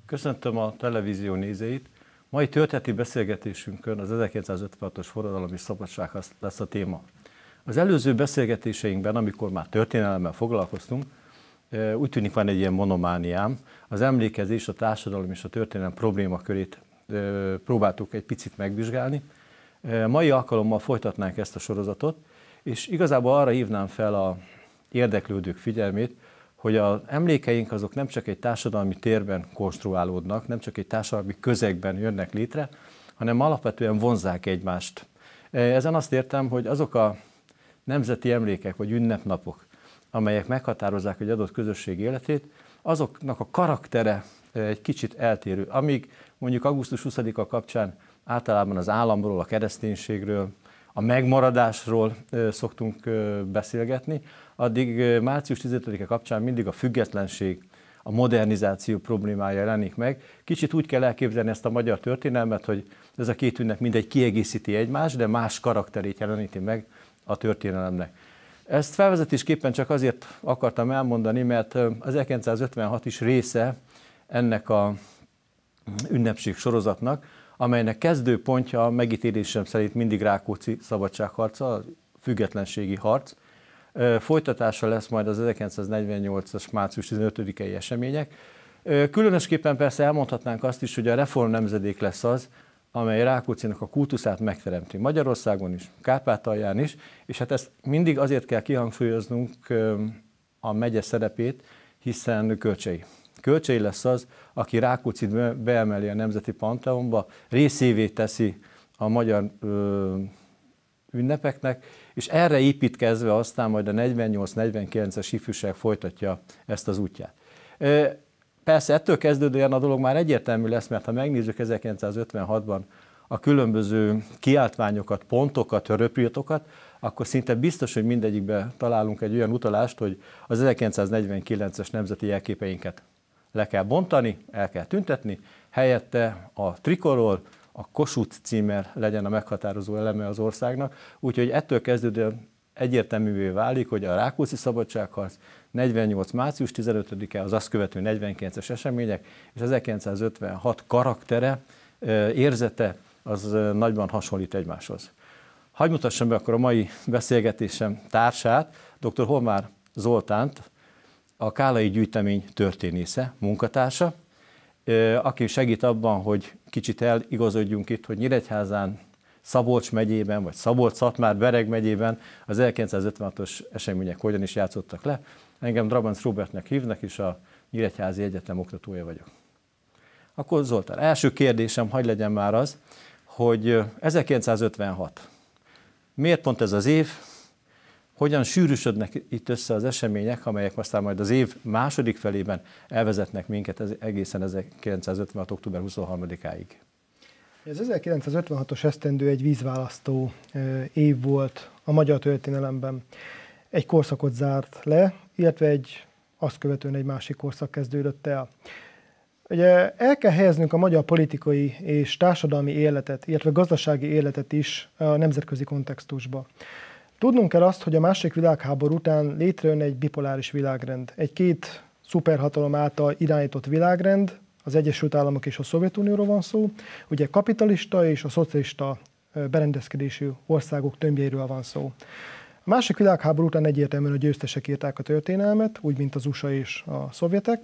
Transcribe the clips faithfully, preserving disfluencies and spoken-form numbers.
Köszöntöm a televízió nézőit. Mai történeti beszélgetésünkön az ezerkilencszázötvenhatos forradalom és szabadság lesz a téma. Az előző beszélgetéseinkben, amikor már történelemmel foglalkoztunk, úgy tűnik van egy ilyen monomániám, az emlékezés, a társadalom és a történelem problémakörét próbáltuk egy picit megvizsgálni. Mai alkalommal folytatnánk ezt a sorozatot, és igazából arra hívnám fel a érdeklődők figyelmét, hogy az emlékeink azok nem csak egy társadalmi térben konstruálódnak, nem csak egy társadalmi közegben jönnek létre, hanem alapvetően vonzzák egymást. Ezen azt értem, hogy azok a nemzeti emlékek vagy ünnepnapok, amelyek meghatározzák egy adott közösség életét, azoknak a karaktere egy kicsit eltérő. Amíg mondjuk augusztus huszadika kapcsán általában az államról, a kereszténységről, a megmaradásról szoktunk beszélgetni, addig március tizenötödike kapcsán mindig a függetlenség, a modernizáció problémája jelenik meg. Kicsit úgy kell elképzelni ezt a magyar történelmet, hogy ez a két ünnep mindegy kiegészíti egymást, de más karakterét jeleníti meg a történelemnek. Ezt felvezetésképpen csak azért akartam elmondani, mert ezerkilencszázötvenhat is része ennek a ünnepség sorozatnak, amelynek kezdőpontja a megítélésem szerint mindig Rákóczi szabadságharca, a függetlenségi harc. Folytatása lesz majd az ezerkilencszáznegyvennyolcas március tizenötödikei események. Különösképpen persze elmondhatnánk azt is, hogy a reform nemzedék lesz az, amely Rákóczinak a kultuszát megteremti Magyarországon is, Kárpátalján is, és hát ezt mindig azért kell kihangsúlyoznunk a megye szerepét, hiszen Kölcsey. Kölcsey lesz az, aki Rákóczit beemeli a Nemzeti Panteonba, részévé teszi a magyar ö, ünnepeknek, és erre építkezve aztán majd a negyvennyolc negyvenkilences ifjúság folytatja ezt az útját. Persze ettől kezdődően a dolog már egyértelmű lesz, mert ha megnézzük ezerkilencszázötvenhatban a különböző kiáltványokat, pontokat, röpirtokat, akkor szinte biztos, hogy mindegyikben találunk egy olyan utalást, hogy az ezerkilencszáznegyvenkilences nemzeti jelképeinket le kell bontani, el kell tüntetni, helyette a trikolor, a Kossuth címer legyen a meghatározó eleme az országnak, úgyhogy ettől kezdődően egyértelművé válik, hogy a Rákóczi szabadságharc, negyvennyolc március tizenötödike, az azt követő negyvenkilences események, és ezerkilencszázötvenhat karaktere, érzete, az nagyban hasonlít egymáshoz. Hadd mutassam be akkor a mai beszélgetésem társát, dr. Holmár Zoltánt, a Kállai Gyűjtemény történésze, munkatársa, aki segít abban, hogy kicsit eligazodjunk itt, hogy Nyíregyházán, Szabolcs megyében, vagy Szabolcs-Szatmár-Bereg megyében az ezerkilencszázötvenhatos események hogyan is játszottak le. Engem Drabanc Robertnek hívnak, és a Nyíregyházi Egyetem oktatója vagyok. Akkor Zoltán, első kérdésem, hadd legyen már az, hogy ezerkilencszázötvenhat. Miért pont ez az év? Hogyan sűrűsödnek itt össze az események, amelyek aztán majd az év második felében elvezetnek minket egészen ezerkilencszázötvenhat. október huszonharmadikáig? Az ezerkilencszázötvenhatos esztendő egy vízválasztó év volt a magyar történelemben. Egy korszakot zárt le, illetve egy azt követően egy másik korszak kezdődött el. Ugye el kell helyeznünk a magyar politikai és társadalmi életet, illetve gazdasági életet is a nemzetközi kontextusba. Tudnunk kell azt, hogy a második világháború után létrejön egy bipoláris világrend. Egy két szuperhatalom által irányított világrend, az Egyesült Államok és a Szovjetunióról van szó, ugye kapitalista és a szocialista berendezkedésű országok tömbjeiről van szó. A második világháború után egyértelműen a győztesek írták a történelmet, úgy, mint az u es á és a szovjetek,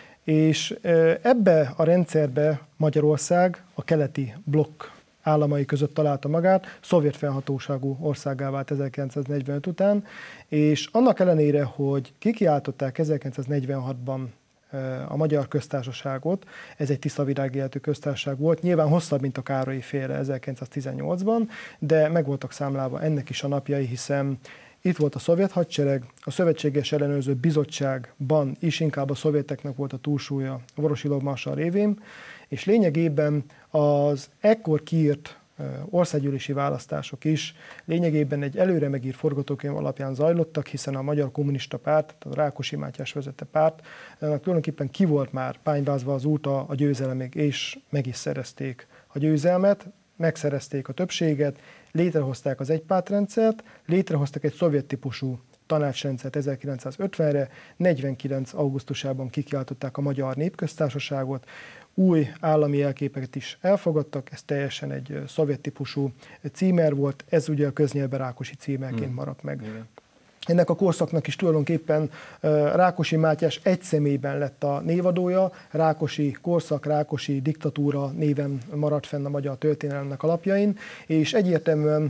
és ebbe a rendszerbe Magyarország a keleti blokk államai között találta magát, szovjet fennhatóságú országgá vált ezerkilencszáznegyvenöt után, és annak ellenére, hogy kikiáltották ezerkilencszáznegyvenhatban a Magyar Köztársaságot, ez egy tiszta virágéletű köztársaság volt, nyilván hosszabb, mint a Károlyi féle ezerkilencszáztizennyolcban, de meg voltak számlálva ennek is a napjai, hiszen itt volt a szovjet hadsereg, a Szövetséges Ellenőrző Bizottságban is inkább a szovjeteknek volt a túlsúlya a Vorosilov marsall révén, és lényegében az ekkor kiírt országgyűlési választások is lényegében egy előre megírt forgatókönyv alapján zajlottak, hiszen a Magyar Kommunista Párt, a Rákosi Mátyás vezette párt, tulajdonképpen ki volt már pányvázva az út a győzelemig, és meg is szerezték a győzelmet, megszerezték a többséget, létrehozták az egypártrendszert, létrehoztak egy szovjet típusú tanácsrendszert ezerkilencszázötvenre, negyvenkilenc augusztusában kikiáltották a Magyar Népköztársaságot, új állami jelképeket is elfogadtak, ez teljesen egy szovjet típusú címer volt, ez ugye a köznyelvben Rákosi címerként hmm. maradt meg. Igen. Ennek a korszaknak is tulajdonképpen Rákosi Mátyás egy személyben lett a névadója, Rákosi korszak, Rákosi diktatúra néven maradt fenn a magyar történelemnek alapjain, és egyértelműen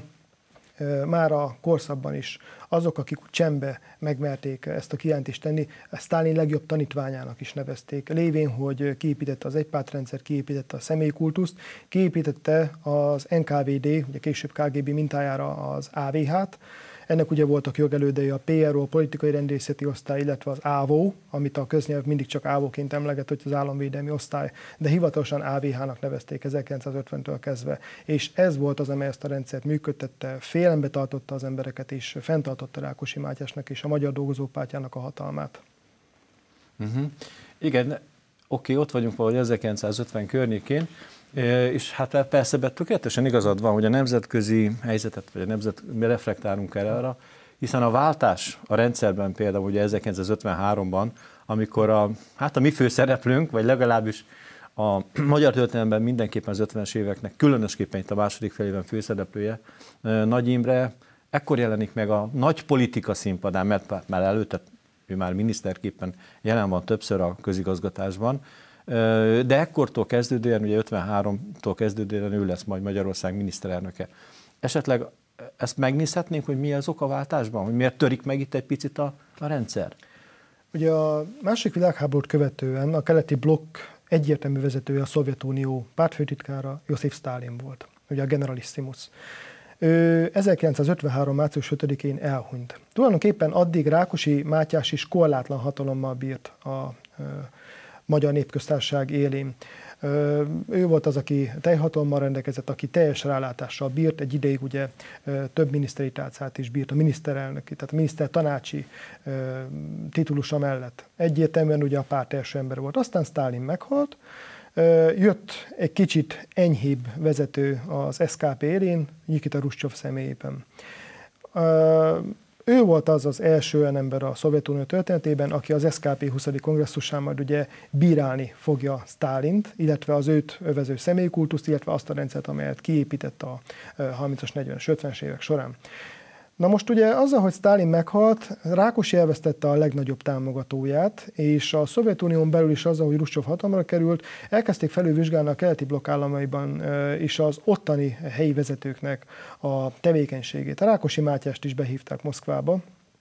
már a korszakban is azok, akik csembe megmerték ezt a kijelentést tenni, Sztálin legjobb tanítványának is nevezték, lévén, hogy kiépítette az egypártrendszer, kiépítette a személykultuszt, kiépítette az en ká vé dé, ugye később ká gé bé mintájára az á vé há-t. Ennek ugye voltak jogelődei a pé er o, a politikai rendészeti osztály, illetve az á vé o, amit a köznyelv mindig csak á vé o-ként emleget, hogy az államvédelmi osztály, de hivatalosan á vé há-nak nevezték ezerkilencszázötventől kezdve. És ez volt az, amely ezt a rendszert működtette, félelembe tartotta az embereket, és fenntartotta Rákosi Mátyásnak és a Magyar Dolgozópártjának a hatalmát. Uh-huh. Igen, oké, ott vagyunk valahogy ezerkilencszázötven környékén, és hát persze tökéletesen igazad van, hogy a nemzetközi helyzetet, vagy a nemzet, mi reflektálunk erre arra, hiszen a váltás a rendszerben például ugye ezerkilencszázötvenháromban, amikor a, hát a mi főszereplőnk, vagy legalábbis a magyar történelemben mindenképpen az ötvenes éveknek, különösképpen itt a második felében főszereplője, Nagy Imre, ekkor jelenik meg a nagy politika színpadán, mert már előtte ő már miniszterképpen jelen van többször a közigazgatásban, de ekkortól kezdődően, ugye ötvenháromtól kezdődően ő lesz majd Magyarország miniszterelnöke. Esetleg ezt megnézhetnénk, hogy mi az ok a váltásban, hogy miért törik meg itt egy picit a, a rendszer? Ugye a második világháborút követően a keleti blokk egyértelmű vezetője a Szovjetunió pártfőtitkára Josif Sztálin volt, ugye a generalissimus. Ő ezerkilencszázötvenhárom. március ötödikén elhunyt. Tulajdonképpen addig Rákosi Mátyás is korlátlan hatalommal bírt a Magyar Népköztársaság élén. Ő volt az, aki teljhatalommal rendelkezett, aki teljes rálátással bírt, egy ideig ugye több miniszteri tálcát is bírt, a miniszterelnöki, tehát a minisztertanácsi titulusa mellett. Egyértelműen ugye a párt első ember volt. Aztán Sztálin meghalt, jött egy kicsit enyhébb vezető az es ká pé élén, Nikita Hruscsov személyében. Ő volt az az első olyan ember a Szovjetunió történetében, aki az es ká pé huszadik kongresszusán majd ugye bírálni fogja Sztálint, illetve az őt övező személykultuszt, illetve azt a rendszert, amelyet kiépített a harmincas, negyvenes, ötvenes évek során. Na most ugye azzal, hogy Sztálin meghalt, Rákosi elvesztette a legnagyobb támogatóját, és a Szovjetunión belül is azzal, hogy Hruscsov hatalomra került, elkezdték felülvizsgálni a keleti blokk államaiban is az ottani helyi vezetőknek a tevékenységét. A Rákosi Mátyást is behívták Moszkvába,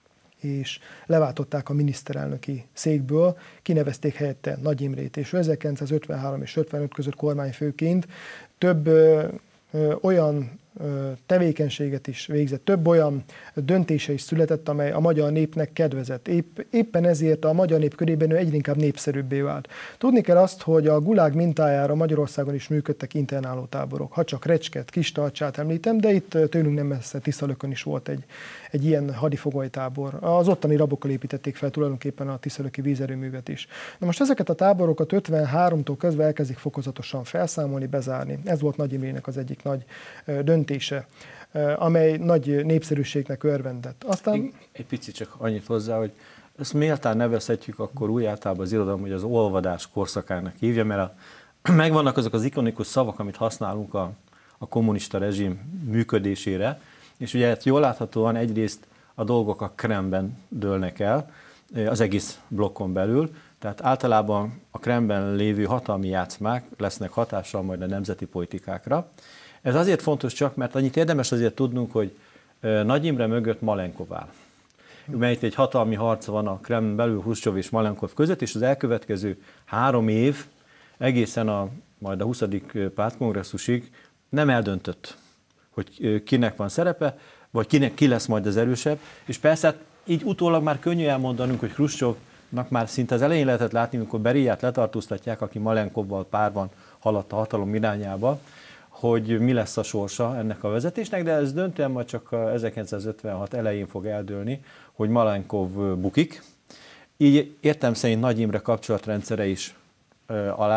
és leváltották a miniszterelnöki székből, kinevezték helyette Nagy Imrét, és ezerkilencszázötvenhárom és ötvenöt között kormányfőként több ö, ö, olyan tevékenységet is végzett, több olyan döntése is született, amely a magyar népnek kedvezett. Épp, éppen ezért a magyar nép körében ő egyre inkább népszerűbbé vált. Tudni kell azt, hogy a gulág mintájára Magyarországon is működtek internáló táborok. Ha csak Recsket, Kistarcsát említem, de itt tőlünk nem messze Tiszalökön is volt egy, egy ilyen hadifogolytábor. Az ottani rabokkal építették fel tulajdonképpen a tiszalöki vízerőművet is. Na most ezeket a táborokat ötvenháromtól kezdve elkezdik fokozatosan felszámolni, bezárni. Ez volt Nagy Imrének az egyik nagy döntése, amely nagy népszerűségnek örvendett. Aztán... Egy, egy picit csak annyit hozzá, hogy ezt méltán nevezhetjük akkor úgy általában az irodalom, hogy az olvadás korszakának hívja, mert a, megvannak azok az ikonikus szavak, amit használunk a, a kommunista rezsim működésére, és ugye hát jól láthatóan egyrészt a dolgok a Kremlben dőlnek el, az egész blokkon belül, tehát általában a Kremlben lévő hatalmi játszmák lesznek hatással majd a nemzeti politikákra. Ez azért fontos csak, mert annyit érdemes azért tudnunk, hogy Nagy Imre mögött Malenkov áll. Mert egy hatalmi harc van a Kreml belül Hruscsov és Malenkov között, és az elkövetkező három év egészen a, majd a huszadik pártkongresszusig nem eldöntött, hogy kinek van szerepe, vagy kinek ki lesz majd az erősebb. És persze így utólag már könnyű elmondanunk, hogy Hruscsovnak már szinte az elején lehetett látni, amikor Beriát letartóztatják, aki Malenkovval párban haladt a hatalom irányába, hogy mi lesz a sorsa ennek a vezetésnek, de ez döntően majd csak ezerkilencszázötvenhat elején fog eldőlni, hogy Malenkov bukik. Így értem szerint Nagy Imre kapcsolatrendszere is alá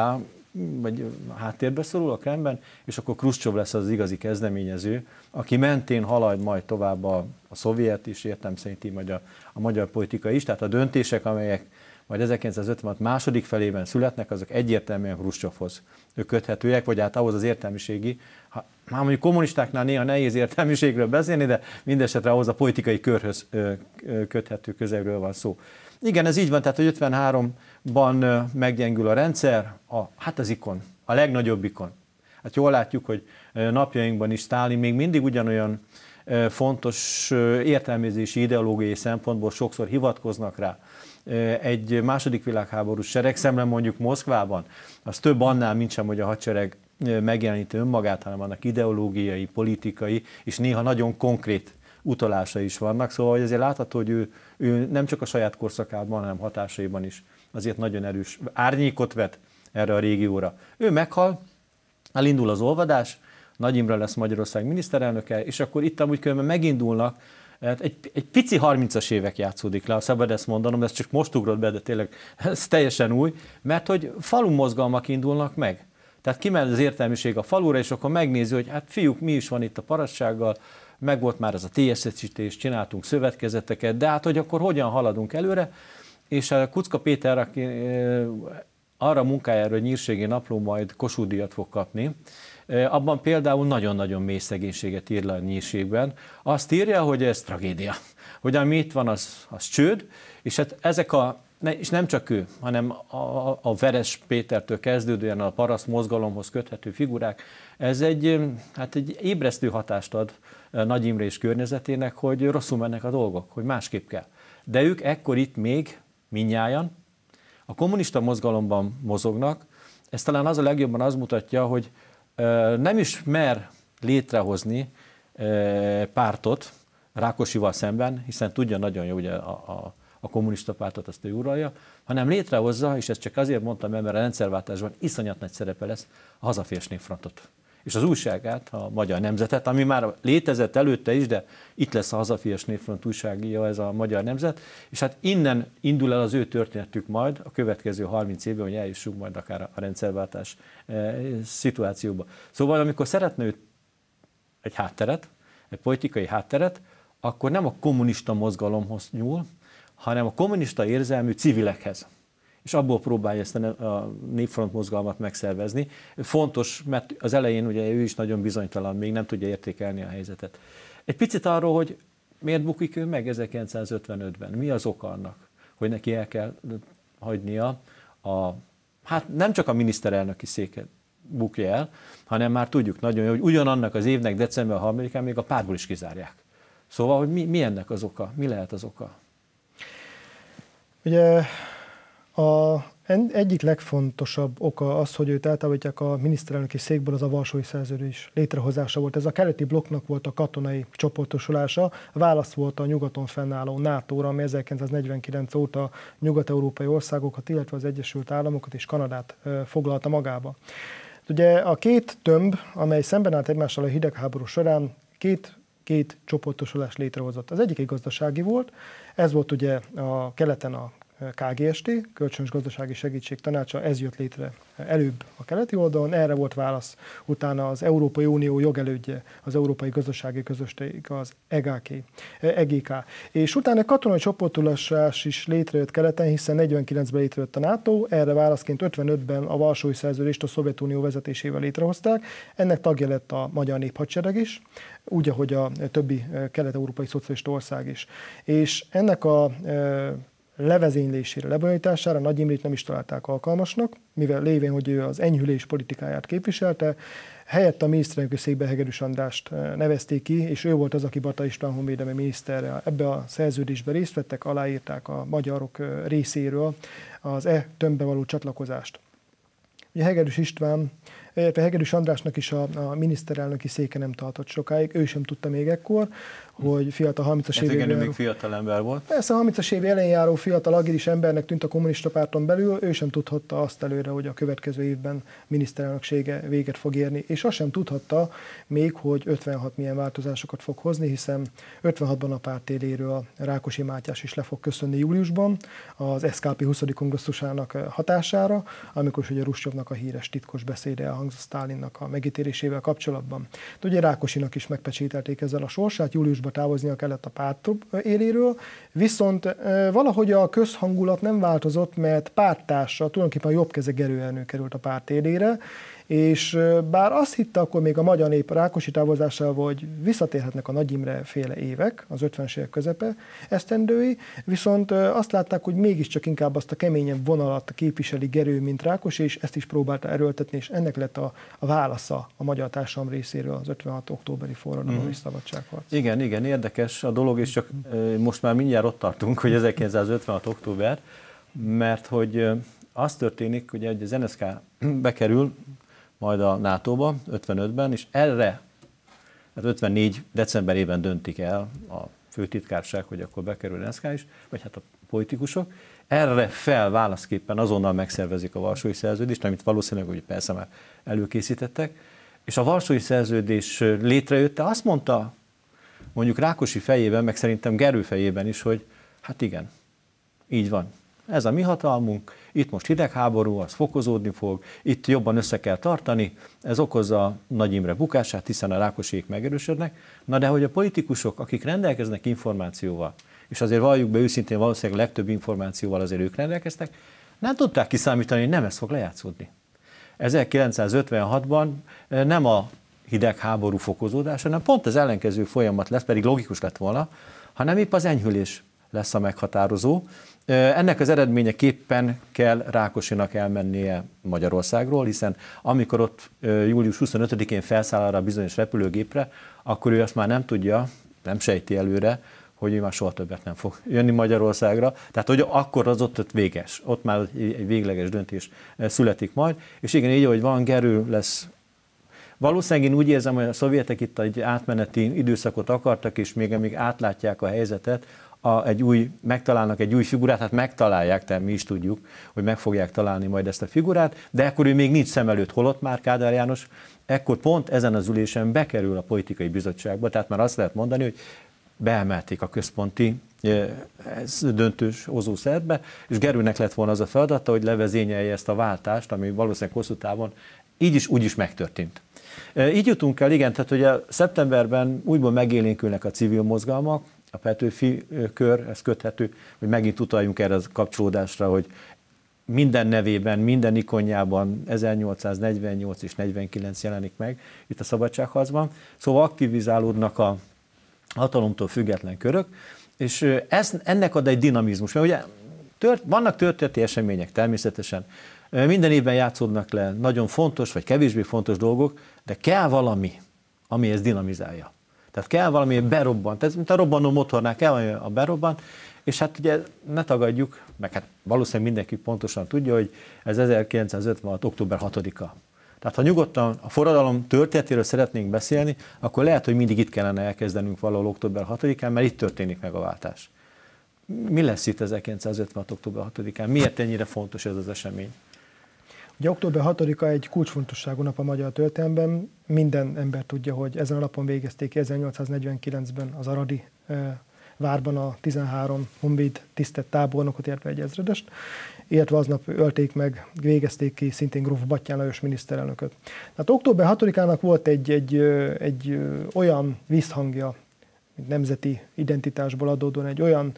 vagy háttérbe szorul a Kremlben, és akkor Kruscsov lesz az igazi kezdeményező, aki mentén halad majd tovább a, a szovjet is, értem szerint így majd a, a magyar politika is, tehát a döntések, amelyek majd ezerkilencszázötvenhat második felében születnek, azok egyértelműen Kruscsovhoz köthetőek, vagy hát ahhoz az értelmiségi, ha, már mondjuk kommunistáknál néha nehéz értelmiségről beszélni, de mindesetre ahhoz a politikai körhöz köthető közelről van szó. Igen, ez így van, tehát hogy ötvenháromban meggyengül a rendszer, a, hát az ikon, a legnagyobb ikon. Hát jól látjuk, hogy napjainkban is Sztálin még mindig ugyanolyan fontos értelmezési ideológiai szempontból sokszor hivatkoznak rá. Egy második világháborús seregszemle mondjuk Moszkvában, az több annál, mint sem, hogy a hadsereg megjeleníti önmagát, hanem annak ideológiai, politikai és néha nagyon konkrét utalása is vannak. Szóval hogy ezért látható, hogy ő, ő nem csak a saját korszakában, hanem hatásaiban is azért nagyon erős árnyékot vet erre a régióra. Ő meghal, elindul az olvadás, Nagy Imre lesz Magyarország miniszterelnöke, és akkor itt amúgy különben megindulnak, egy, egy pici harmincas évek játszódik le, ha szabad ezt mondanom, ez csak most ugrott be, de tényleg ez teljesen új, mert hogy falu mozgalmak indulnak meg. Tehát kimegy az értelmiség a falura, és akkor megnézi, hogy hát fiúk, mi is van itt a parassággal, meg volt már ez a té es es-ítés, csináltunk szövetkezeteket, de hát hogy akkor hogyan haladunk előre, és a Kuczka Péter, aki arra munkájára, hogy Nyírségi Napló majd Kossuth-díjat fog kapni, abban például nagyon-nagyon mély szegénységet ír le a Nyírségben. Azt írja, hogy ez tragédia, hogy ami itt van, az, az csőd, és hát ezek a, és nem csak ő, hanem a, a Veres Pétertől kezdődően a paraszt mozgalomhoz köthető figurák, ez egy, hát egy ébresztő hatást ad Nagy Imre és környezetének, hogy rosszul mennek a dolgok, hogy másképp kell. De ők ekkor itt még mindnyájan a kommunista mozgalomban mozognak, ez talán az a legjobban az mutatja, hogy nem is mer létrehozni pártot Rákosival szemben, hiszen tudja nagyon jó, ugye a, a, a kommunista pártot azt ő uralja, hanem létrehozza, és ezt csak azért mondtam el, mert a rendszerváltásban iszonyat nagy szerepe lesz, a Hazafias Népfrontot. És az újságát, a Magyar Nemzetet, ami már létezett előtte is, de itt lesz a Hazafias Népfront újságja, ez a Magyar Nemzet, és hát innen indul el az ő történetük majd a következő harminc évben, hogy eljussunk majd akár a rendszerváltás e, szituációba. Szóval amikor szeretne ő egy hátteret, egy politikai hátteret, akkor nem a kommunista mozgalomhoz nyúl, hanem a kommunista érzelmű civilekhez. És abból próbálja ezt a Népfront mozgalmat megszervezni. Fontos, mert az elején ugye ő is nagyon bizonytalan, még nem tudja értékelni a helyzetet. Egy picit arról, hogy miért bukik ő meg ezerkilencszázötvenötben, mi az oka annak, hogy neki el kell hagynia a, hát nem csak a miniszterelnöki széket bukja el, hanem már tudjuk nagyon jó, hogy ugyanannak az évnek december harmadikán még a pártból is kizárják. Szóval, hogy mi, mi ennek az oka? Mi lehet az oka? Ugye a egyik legfontosabb oka az, hogy őt eltávolítják a miniszterelnöki székből, az a Varsói Szerződés létrehozása volt. Ez a keleti blokknak volt a katonai csoportosulása, válasz volt a nyugaton fennálló nátóra, ami ezerkilencszáznegyvenkilenc óta nyugat-európai országokat, illetve az Egyesült Államokat és Kanadát foglalta magába. Ugye a két tömb, amely szemben állt egymással a hidegháború során, két két csoportosulást létrehozott. Az egyik egy gazdasági volt, ez volt ugye a keleten a ká gé es té, Kölcsönös Gazdasági Segítség Tanácsa, ez jött létre előbb a keleti oldalon, erre volt válasz utána az Európai Unió jogelődje, az Európai Gazdasági Közösség, az e gé ká. És utána katonai csoportosulás is létrejött keleten, hiszen negyvenkilencben létrejött a NATO, erre válaszként ötvenötben a Varsói Szerződést a Szovjetunió vezetésével létrehozták, ennek tagja lett a Magyar Néphadsereg is, úgy, ahogy a többi kelet-európai szocialista ország is. És ennek a levezénylésére, lebonyolítására Nagy Imrét nem is találták alkalmasnak, mivel lévén, hogy ő az enyhülés politikáját képviselte, helyett a miniszterelnöki székbe Hegedűs Andrást nevezték ki, és ő volt az, aki Bata István honvédelmi miniszterrel ebbe a szerződésbe részt vettek, aláírták a magyarok részéről az e tömbbe való csatlakozást. Ugye Hegedűs István Hegedűs Andrásnak is a, a miniszterelnöki széke nem tartott sokáig, ő sem tudta még ekkor, hogy fiatal harmincas évében. évében... még fiatal ember volt. Persze harmincas év elején járó fiatal agilis embernek tűnt a kommunista párton belül, ő sem tudhatta azt előre, hogy a következő évben miniszterelnöksége véget fog érni, és azt sem tudhatta még, hogy ötvenhat milyen változásokat fog hozni, hiszen ötvenhatban a párt éléről Rákosi Mátyás is le fog köszönni júliusban az es ká pé huszadik kongresszusának hatására, amikor ugye Ruscsovnak a híres titkos beszéde elhangzott Sztálinnak a megítélésével kapcsolatban. De ugye Rákosinak is megpecsételték ezzel a sorsát, júliusban távoznia kellett a párt éléről, viszont valahogy a közhangulat nem változott, mert párttársa, tulajdonképpen a jobb keze Gerő Ernő került a párt élére, és bár azt hitte akkor még a magyar nép Rákosi távozásával, hogy visszatérhetnek a Nagy Imre féle évek, az ötvenes évek közepe esztendői, viszont azt látták, hogy mégiscsak inkább azt a keményebb vonalat képviseli Gerő, mint Rákosi, és ezt is próbálta erőltetni, és ennek lett a, a válasza a magyar társadalom részéről az ötvenhat októberi forradalom mm. és szabadságharc. Igen, igen, érdekes a dolog, és csak most már mindjárt ott tartunk, hogy ezerkilencszázötvenhat október, mert hogy az történik, ugye, hogy az en es ká bekerül majd a nátóba ötvenötben, és erre, hát ötvennégy decemberében döntik el a főtitkárság, hogy akkor bekerül az en es ká is, vagy hát a politikusok. Erre fel válaszképpen azonnal megszervezik a Varsói Szerződést, amit valószínűleg, hogy persze már előkészítettek, és a Varsói Szerződés létrejötte, azt mondta mondjuk Rákosi fejében, meg szerintem Gerő fejében is, hogy hát igen, így van. Ez a mi hatalmunk, itt most hidegháború, az fokozódni fog, itt jobban össze kell tartani, ez okozza Nagy Imre bukását, hiszen a Rákosiék megerősödnek. Na de hogy a politikusok, akik rendelkeznek információval, és azért valljuk be őszintén, valószínűleg legtöbb információval azért ők rendelkeztek, nem tudták kiszámítani, hogy nem ez fog lejátszódni. ezerkilencszázötvenhatban nem a hidegháború fokozódása, hanem pont az ellenkező folyamat lesz, pedig logikus lett volna, hanem épp az enyhülés lesz a meghatározó. Ennek az eredményeképpen kell Rákosinak elmennie Magyarországról, hiszen amikor ott július huszonötödikén felszáll arra a bizonyos repülőgépre, akkor ő azt már nem tudja, nem sejti előre, hogy ő már soha többet nem fog jönni Magyarországra. Tehát, hogy akkor az ott, ott véges, ott már egy végleges döntés születik majd, és igen, így, ahogy van, Gerő lesz. Valószínűleg én úgy érzem, hogy a szovjetek itt egy átmeneti időszakot akartak, és még amíg átlátják a helyzetet, A, egy új, megtalálnak egy új figurát, hát megtalálják, tehát mi is tudjuk, hogy meg fogják találni majd ezt a figurát, de akkor ő még nincs szem előtt, holott már Kádár János, ekkor pont ezen az ülésen bekerül a politikai bizottságba, tehát már azt lehet mondani, hogy beemelték a központi ez döntős hozószerbe, és Gerőnek lett volna az a feladata, hogy levezényelje ezt a váltást, ami valószínűleg hosszú távon így is, úgy is megtörtént. Így jutunk el, igen, tehát ugye szeptemberben újból megélénkülnek a civil mozgalmak, a Petőfi kör, ez köthető, hogy megint utaljunk erre a kapcsolódásra, hogy minden nevében, minden ikonjában ezernyolcszáznegyvennyolc és negyvenkilenc jelenik meg itt a szabadságharcban. Szóval aktivizálódnak a hatalomtól független körök, és ez, ennek ad egy dinamizmus. Mert ugye tört, vannak történeti események természetesen, minden évben játszódnak le nagyon fontos vagy kevésbé fontos dolgok, de kell valami, ami ezt dinamizálja. Tehát kell valami berobban, tehát mint a robbanó motornál kell valami a berobban, és hát ugye ne tagadjuk, meg hát valószínűleg mindenki pontosan tudja, hogy ez ezerkilencszázötvenhat október hatodika. Tehát ha nyugodtan a forradalom történetéről szeretnénk beszélni, akkor lehet, hogy mindig itt kellene elkezdenünk valahol október hatodikán, mert itt történik meg a váltás. Mi lesz itt ezerkilencszázötvenhat október hatodikán? Miért ennyire fontos ez az esemény? Ugye október hatodika egy kulcsfontosságú nap a magyar történelemben. Minden ember tudja, hogy ezen a napon végezték ezernyolcszáznegyvenkilencben az aradi várban a tizenhárom honvéd tisztelt tábornokot, illetve egy ezredest, illetve aznap ölték meg, végezték ki szintén gróf Batthyány Lajos miniszterelnököt. Tehát október hatodikának volt egy, egy, egy olyan visszhangja, nemzeti identitásból adódóan, egy olyan,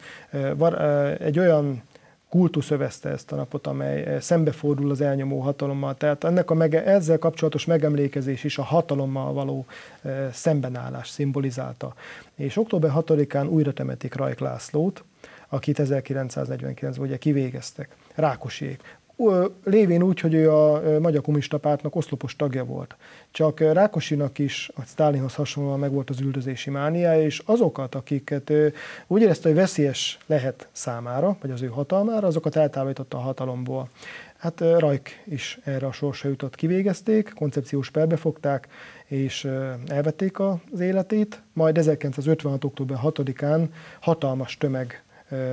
egy olyan kultusz övezte ezt a napot, amely szembefordul az elnyomó hatalommal. Tehát ennek a mege, ezzel kapcsolatos megemlékezés is a hatalommal való e, szembenállás szimbolizálta. És október hatodikán újra temetik Rajk Lászlót, akit ezerkilencszáznegyvenkilencben ugye kivégeztek. Rákosiék. Lévén úgy, hogy ő a Magyar Kommunista Pártnak oszlopos tagja volt. Csak Rákosinak is, a Sztálinhoz hasonlóan megvolt az üldözési mániája, és azokat, akiket úgy érezte, hogy veszélyes lehet számára, vagy az ő hatalmára, azokat eltávolította a hatalomból. Hát Rajk is erre a sorsa jutott, kivégezték, koncepciós perbe fogták, és elvették az életét, majd ezerkilencszázötvenhat. október hatodikán hatalmas tömeg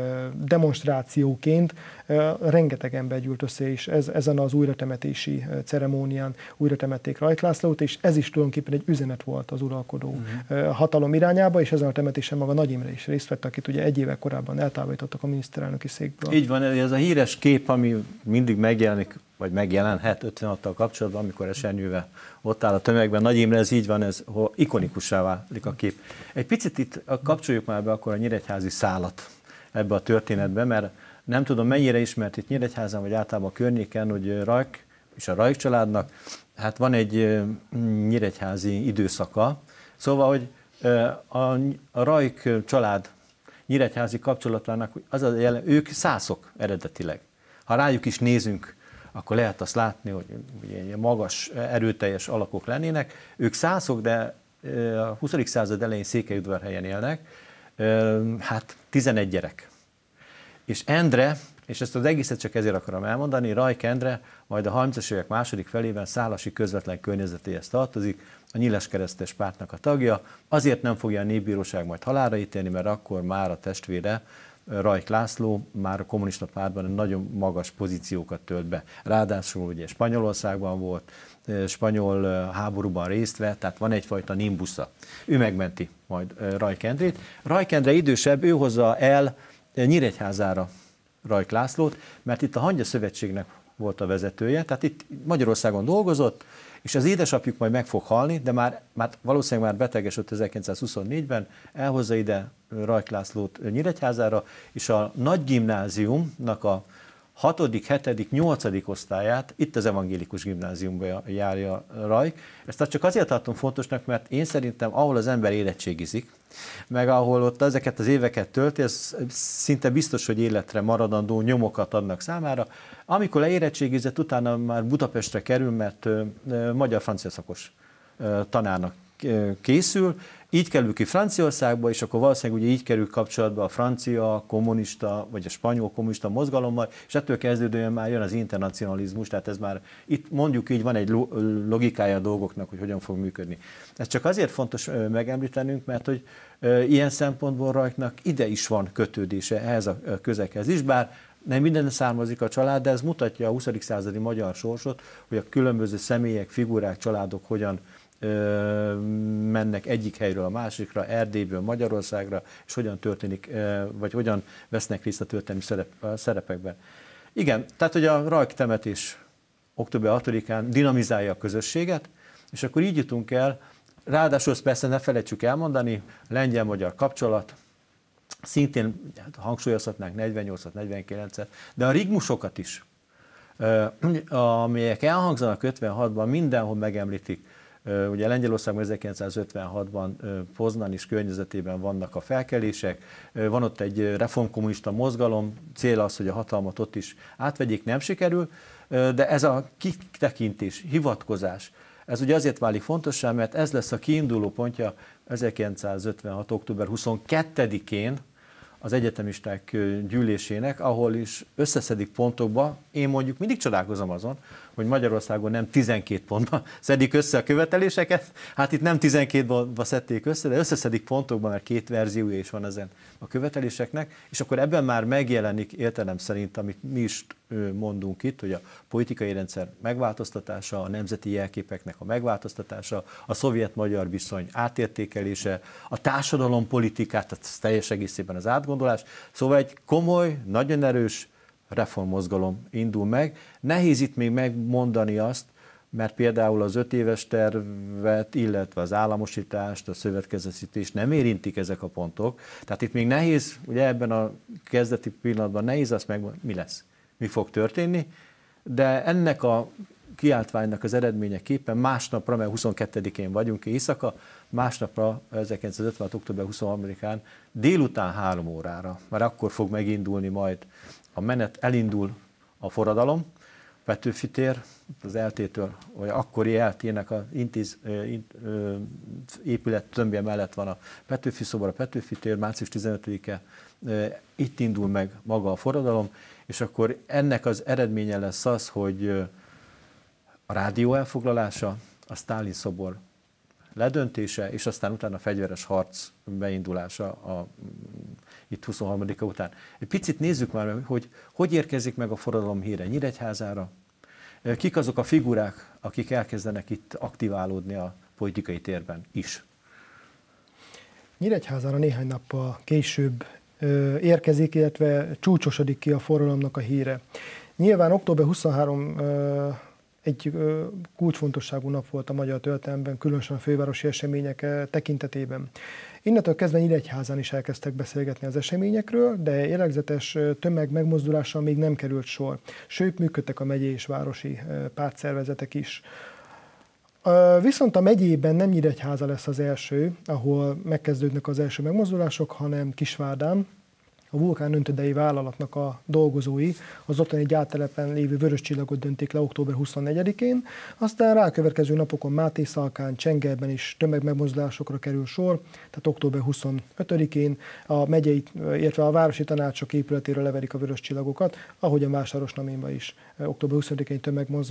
demonstrációként rengeteg ember gyűlt össze, és ez, ezen az újratemetési ceremónián újratemették Rajk Lászlót, és ez is tulajdonképpen egy üzenet volt az uralkodó uh-huh. hatalom irányába, és ezen a temetésen maga Nagy Imre is részt vett, akit ugye egy évvel korábban eltávolítottak a miniszterelnöki székből. Így van, ez a híres kép, ami mindig megjelenik, vagy megjelenhet ötvenhattal kapcsolatban, amikor esernyővel ott áll a tömegben. Nagy Imre, ez így van, ez ikonikussá válik a kép. Egy picit itt kapcsoljuk már be akkor a nyíregyházi szálat ebbe a történetbe, mert nem tudom, mennyire ismert itt Nyíregyházán, vagy általában a környéken, hogy Rajk és a Rajk családnak, hát van egy nyíregyházi időszaka. Szóval, hogy a, a Rajk család nyíregyházi kapcsolatának, az a jelen, ők szászok eredetileg. Ha rájuk is nézünk, akkor lehet azt látni, hogy ilyen magas, erőteljes alakok lennének. Ők szászok, de a huszadik század elején Székelyudvarhelyen élnek, hát tizenegy gyerek. És Endre, és ezt az egészet csak ezért akarom elmondani, Rajk Endre majd a harmincas évek második felében Szálasi közvetlen környezetéhez tartozik, a Nyíleskeresztes pártnak a tagja, azért nem fogja a népbíróság majd halálra ítélni, mert akkor már a testvére, Rajk László már a kommunista pártban nagyon magas pozíciókat tölt be. Ráadásul ugye Spanyolországban volt, spanyol háborúban részt vett, tehát van egyfajta nimbusza. Ő megmenti majd Rajk Endrét. Rajk Endre idősebb, ő hozza el Nyíregyházára Rajk Lászlót, mert itt a Hangya Szövetségnek volt a vezetője, tehát itt Magyarországon dolgozott, és az édesapjuk majd meg fog halni, de már, már valószínűleg már betegesült ezerkilencszázhuszonnégyben, elhozza ide Rajk Lászlót Nyíregyházára, és a nagy gimnáziumnak a hatodik, hetedik, nyolcadik osztályát itt az evangélikus gimnáziumban járja Rajk. Ezt csak azért tartom fontosnak, mert én szerintem, ahol az ember érettségizik, meg ahol ott ezeket az éveket tölti, ez szinte biztos, hogy életre maradandó nyomokat adnak számára. Amikor leérettségizett, utána már Budapestre kerül, mert magyar-francia szakos tanárnak készül, így kerül ki Franciaországba, és akkor valószínűleg ugye így kerül kapcsolatba a francia kommunista, vagy a spanyol kommunista mozgalommal, és ettől kezdődően már jön az internacionalizmus, tehát ez már itt mondjuk így van egy logikája a dolgoknak, hogy hogyan fog működni. Ez csak azért fontos megemlítenünk, mert hogy ilyen szempontból Rajknak ide is van kötődése ehhez a közeghez is, bár nem minden származik a család, de ez mutatja a huszadik századi magyar sorsot, hogy a különböző személyek, figurák, családok hogyan mennek egyik helyről a másikra, Erdélyből Magyarországra, és hogyan történik, vagy hogyan vesznek részt a történelmi szerep, szerepekben. Igen, tehát hogy a Rajk temetés október hatodikán dinamizálja a közösséget, és akkor így jutunk el, ráadásul persze ne felejtsük elmondani, lengyel-magyar kapcsolat, szintén hangsúlyozhatnánk negyvennyolcat, negyvenkilencet, de a rigmusokat is, amelyek elhangzanak ötvenhatban, mindenhol megemlítik. Ugye Lengyelországban ezerkilencszázötvenhatban Poznań és környezetében vannak a felkelések, van ott egy reformkommunista mozgalom, cél az, hogy a hatalmat ott is átvegyék, nem sikerül, de ez a kitekintés, hivatkozás, ez ugye azért válik fontossá, mert ez lesz a kiinduló pontja ezerkilencszázötvenhat. október huszonkettedikén az egyetemisták gyűlésének, ahol is összeszedik pontokba. Én mondjuk mindig csodálkozom azon, hogy Magyarországon nem tizenkét pontba szedik össze a követeléseket. Hát itt nem tizenkét pontba szedték össze, de összeszedik pontokban, mert két verziója is van ezen a követeléseknek, és akkor ebben már megjelenik értelem szerint, amit mi is mondunk itt, hogy a politikai rendszer megváltoztatása, a nemzeti jelképeknek a megváltoztatása, a szovjet-magyar viszony átértékelése, a társadalompolitikát, tehát teljes egészében az átgondolás. Szóval egy komoly, nagyon erős reformmozgalom indul meg. Nehéz itt még megmondani azt, mert például az öt éves tervet, illetve az államosítást, a szövetkezetesítést nem érintik ezek a pontok. Tehát itt még nehéz, ugye ebben a kezdeti pillanatban nehéz azt megmondani, mi lesz, mi fog történni, de ennek a kiáltványnak az eredményeképpen másnapra, mert huszonkettedikén vagyunk éjszaka, másnapra ezerkilencszázötvenhat. október huszonharmadikán délután három órára, mert akkor fog megindulni majd a menet, elindul a forradalom, Petőfi tér, az eltétől, vagy akkori eltének az intéz, épület tömbje mellett van a Petőfi szobor, a Petőfi tér, március tizenötödike, itt indul meg maga a forradalom, és akkor ennek az eredménye lesz az, hogy a rádió elfoglalása, a Sztálin szobor ledöntése, és aztán utána a fegyveres harc beindulása a, itt huszonharmadika után. Egy picit nézzük már, hogy hogy érkezik meg a forradalom híre Nyíregyházára, kik azok a figurák, akik elkezdenek itt aktiválódni a politikai térben is. Nyíregyházára néhány nappal később érkezik, illetve csúcsosodik ki a forradalomnak a híre. Nyilván október huszonharmadika egy kulcsfontosságú nap volt a magyar történelemben, különösen a fővárosi események tekintetében. Innentől kezdve Nyíregyházán is elkezdtek beszélgetni az eseményekről, de jellegzetes tömeg megmozdulással még nem került sor. Sőt, működtek a megyei és városi pártszervezetek is. Viszont a megyében nem Nyíregyháza lesz az első, ahol megkezdődnek az első megmozdulások, hanem Kisvárdán, a Vulkán Öntödei vállalatnak a dolgozói az ottani gyártelepen lévő vörös csillagot döntik le október huszonnegyedikén, aztán rákövetkező napokon Mátészalkán, Csengelben is tömegmegmozdulásokra kerül sor, tehát október huszonötödikén a megyei, illetve a városi tanácsok épületéről leverik a vörös csillagokat, ahogy a Vásárosnaményban is október huszonötödikén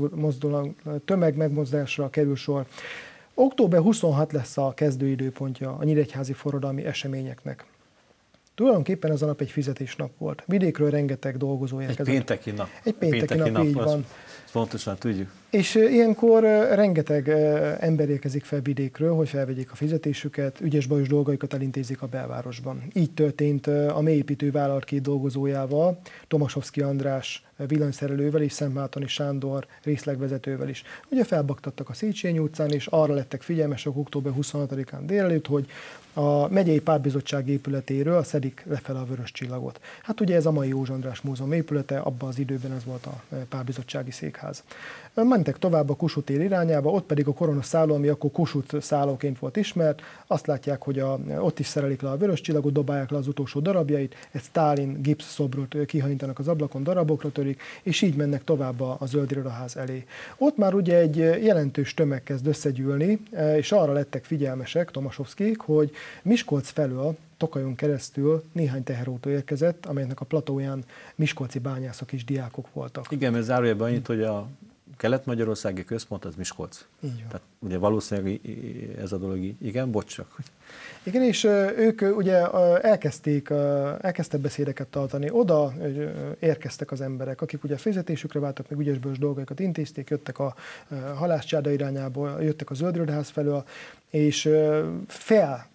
tömegmegmozdulásra kerül sor. október huszonhatodika lesz a kezdőidőpontja a nyíregyházi forradalmi eseményeknek. Tulajdonképpen ez a nap egy fizetésnap volt. Vidékről rengeteg dolgozó érkezett. Egy pénteki nap. Egy pénteki, pénteki nap, nap, így van. Ezt pontosan tudjuk. És ilyenkor rengeteg ember érkezik fel vidékről, hogy felvegyék a fizetésüket, ügyes-bajos dolgaikat elintézik a belvárosban. Így történt a mélyépítő vállalat két dolgozójával, Tomaszowski András villanyszerelővel és Szentmártoni Sándor részlegvezetővel is. Ugye felbaktattak a Széchenyi utcán, és arra lettek figyelmesek október huszonhatodikán délelőtt, hogy a megyei pártbizottság épületéről szedik lefele a vörös csillagot. Hát ugye ez a mai József András Múzeum épülete, abban az időben ez volt a pártbizottsági székház. Mentek tovább a Kossuth tér irányába, ott pedig a Korona szálló, ami akkor Kossuth szállóként volt ismert, azt látják, hogy a, ott is szerelik le a vörös csillagot, dobálják le az utolsó darabjait, egy Sztálin gipsz szobrot kihajítanak az ablakon, darabokra törik, és így mennek tovább a, a Zöld Irodaház elé. Ott már ugye egy jelentős tömeg kezd összegyűlni, és arra lettek figyelmesek, Tomaszowskik, hogy Miskolc felől Tokajon keresztül néhány teherautó érkezett, amelynek a platóján miskolci bányászok és diákok voltak. Igen, mert zárójelben annyit, hogy a kelet-magyarországi központ az Miskolc. Így van. Tehát ugye valószínűleg ez a dolog, igen, bocs csak. Igen, és ők ugye elkezdték, elkezdtek beszédeket tartani, oda érkeztek az emberek, akik ugye fizetésükre váltak, meg ügyesbős dolgokat intézték, jöttek a halászcsárda irányából, jöttek a Zöld Irodaház felől, és fel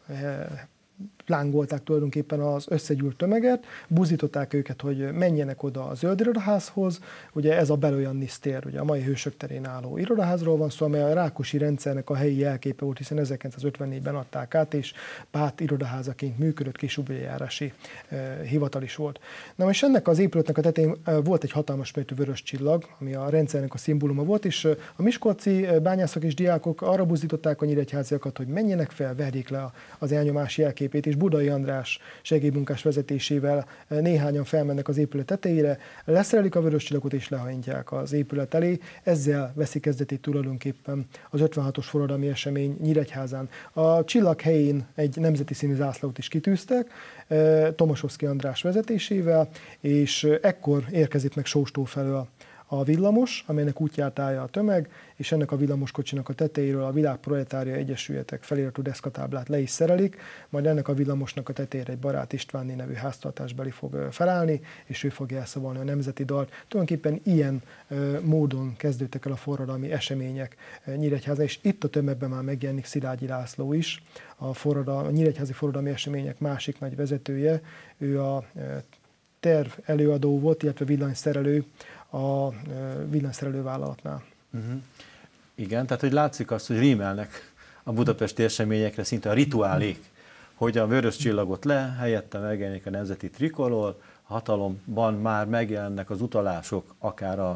lángolták tulajdonképpen az összegyűlt tömeget, buzították őket, hogy menjenek oda a Zöld Irodaházhoz, ugye ez a Belojannis tér, ugye a mai Hősök terén álló irodaházról van szó, amely a Rákosi rendszernek a helyi jelképe volt, hiszen ezerkilencszázötvennégyben adták át, és párt irodaházaként működött, később járási e, hivatal is volt. Na és ennek az épületnek a tetején volt egy hatalmas méretű vörös csillag, ami a rendszernek a szimbóluma volt, és a miskolci bányászok és diákok arra buzították a nyíregyháziakat, hogy menjenek fel, verjék le az elnyomás jelképét, és Budai András segédmunkás vezetésével néhányan felmennek az épület tetejére, leszerelik a vörös csillagot és lehajtják az épület elé. Ezzel veszi kezdetét tulajdonképpen az ötvenhatos forradalmi esemény Nyíregyházán. A csillag helyén egy nemzeti színű zászlót is kitűztek, Tomaszowski András vezetésével, és ekkor érkezik meg Sóstó felől a villamos, amelynek útját állja a tömeg, és ennek a villamoskocsinak a tetejéről a Világ Proletária Egyesületek feliratú deszkatáblát le is szerelik, majd ennek a villamosnak a tetejére egy Barát Istvánné nevű háztartásbeli fog felállni, és ő fogja elszavalni a nemzeti dalt. Tulajdonképpen ilyen módon kezdődtek el a forradalmi események Nyíregyházán, és itt a tömegben már megjelenik Szilágyi László is, a, forradal, a nyíregyházi forradalmi események másik nagy vezetője. Ő a terv előadó volt, illetve villanyszerelő a villanyszerelő vállalatnál. Uh-huh. Igen, tehát hogy látszik azt, hogy rímelnek a budapesti eseményekre szinte a rituálék, hogy a vörös csillagot le, helyette megjelenik a nemzeti trikolor, a hatalomban már megjelennek az utalások, akár a,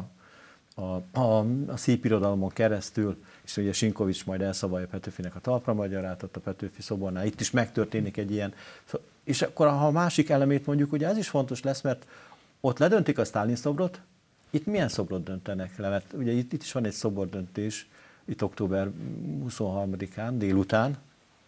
a, a, a szépirodalomon keresztül, és ugye Sinkovics majd elszavalja Petőfinek a talpra magyarátot a Petőfi szobornál, itt is megtörténik egy ilyen. És akkor ha a másik elemét mondjuk, ugye ez is fontos lesz, mert ott ledöntik a Sztálin szobrot, itt milyen szobrot döntenek le? Mert ugye itt, itt is van egy szobordöntés, itt október huszonharmadikán délután.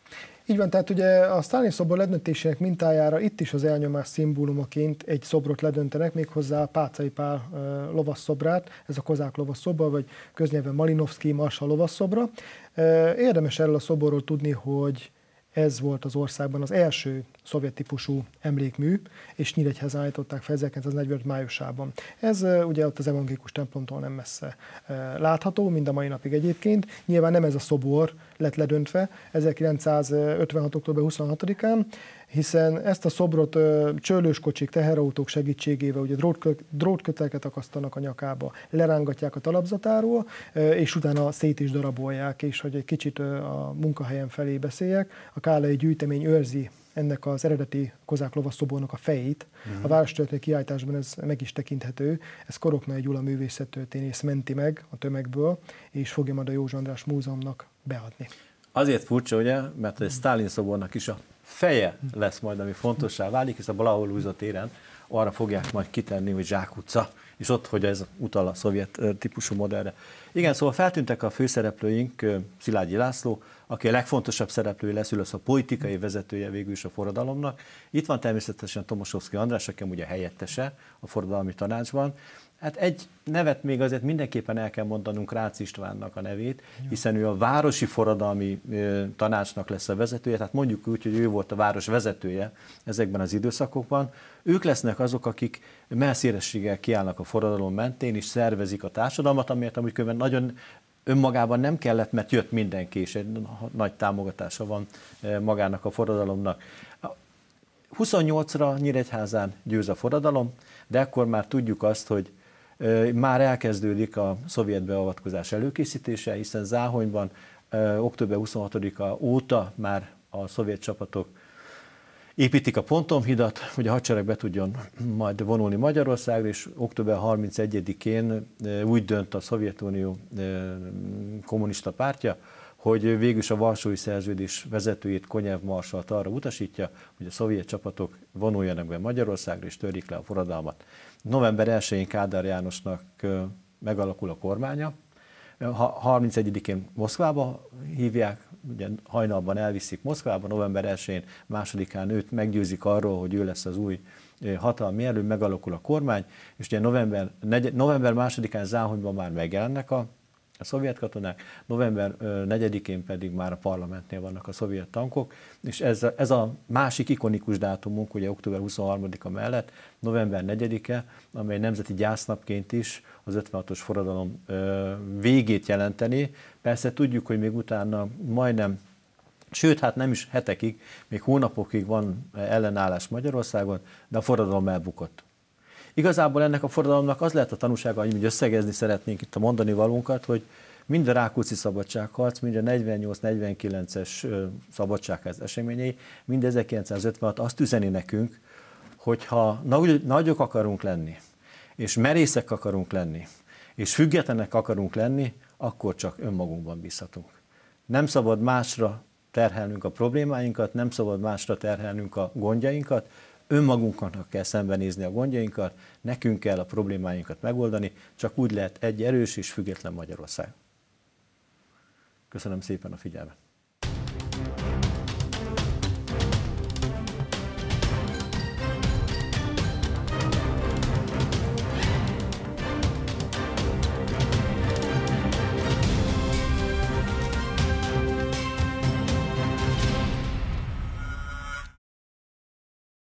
Így van, tehát ugye a Sztálin szobor ledöntésének mintájára itt is az elnyomás szimbólumaként egy szobrot ledöntenek, méghozzá Páczai Pál lovasszobrát, ez a kozák lovasszobra, vagy köznyelven Malinovszky Marsa lovasszobra. Érdemes erről a szoborról tudni, hogy ez volt az országban az első szovjet típusú emlékmű, és Nyíregyházán állították fel ezerkilencszáznegyvenöt májusában. Ez ugye ott az evangélikus templomtól nem messze látható, mind a mai napig egyébként. Nyilván nem ez a szobor lett ledöntve ezerkilencszázötvenhat. október huszonhatodikán, hiszen ezt a szobrot csőlőskocsik, teherautók segítségével ugye drótköteleket akasztanak a nyakába, lerángatják a talapzatáról, és utána szét is darabolják, és hogy egy kicsit a munkahelyen felé beszéljek, a kállai gyűjtemény őrzi ennek az eredeti kozák lovasszobornak a fejét. Uh-huh. A várostörténeti kiállításban ez meg is tekinthető. Ez Koroknai Gyula művészettörténész menti meg a tömegből, és fogja majd a József András Múzeumnak beadni. Azért furcsa, ugye, mert a Sztálin szobornak is a feje lesz majd, ami fontossá válik, hisz a Blaho Lujza téren arra fogják majd kitenni, hogy Zsákutca, és ott, hogy ez utal a szovjet típusú modellre. Igen, szóval feltűntek a főszereplőink, Szilágyi László, aki a legfontosabb szereplője lesz, ő lesz a politikai vezetője végül is a forradalomnak. Itt van természetesen Tomaszowski András, aki ugye helyettese a forradalmi tanácsban. Hát egy nevet még azért mindenképpen el kell mondanunk, Rácz Istvánnak a nevét, hiszen ő a városi forradalmi tanácsnak lesz a vezetője, tehát mondjuk úgy, hogy ő volt a város vezetője ezekben az időszakokban. Ők lesznek azok, akik mellszélességgel kiállnak a forradalom mentén, és szervezik a társadalmat, amiért amúgy különben nagyon önmagában nem kellett, mert jött mindenki, és egy nagy támogatása van magának a forradalomnak. huszonnyolcra Nyíregyházán győz a forradalom, de akkor már tudjuk azt, hogy már elkezdődik a szovjet beavatkozás előkészítése, hiszen Záhonyban október huszonhatodika óta már a szovjet csapatok építik a Pontonhidat, hogy a hadsereg be tudjon majd vonulni Magyarországra, és október harmincegyedikén úgy dönt a Szovjetunió kommunista pártja, hogy végül is a Varsói Szerződés vezetőjét, Konyev marsalt arra utasítja, hogy a szovjet csapatok vonuljanak be Magyarországra és törjék le a forradalmat. november elsején Kádár Jánosnak megalakul a kormánya, harmincegyedikén Moszkvába hívják, ugye hajnalban elviszik Moszkvába, november elsején, másodikán őt meggyőzik arról, hogy ő lesz az új hatalmi erő, megalakul a kormány, és ugye november, november másodikán Záhonyban már megjelennek a a szovjet katonák, november negyedikén pedig már a parlamentnél vannak a szovjet tankok, és ez a, ez a másik ikonikus dátumunk, ugye október huszonharmadika mellett, november negyedike, amely nemzeti gyásznapként is az ötvenhatos forradalom végét jelenteni. Persze tudjuk, hogy még utána majdnem, sőt, hát nem is hetekig, még hónapokig van ellenállás Magyarországon, de a forradalom elbukott. Igazából ennek a forradalomnak az lehet a tanúsága, hogy összegezni szeretnénk itt a mondani valónkat, hogy mind a Rákóczi szabadságharc, mind a negyvennyolc negyvenkilences szabadságharc eseményei, mind ezerkilencszázötvenhat azt üzeni nekünk, hogyha nagyok akarunk lenni, és merészek akarunk lenni, és függetlenek akarunk lenni, akkor csak önmagunkban bízhatunk. Nem szabad másra terhelnünk a problémáinkat, nem szabad másra terhelnünk a gondjainkat, önmagunknak kell szembenézni a gondjainkat, nekünk kell a problémáinkat megoldani, csak úgy lehet egy erős és független Magyarország. Köszönöm szépen a figyelmet!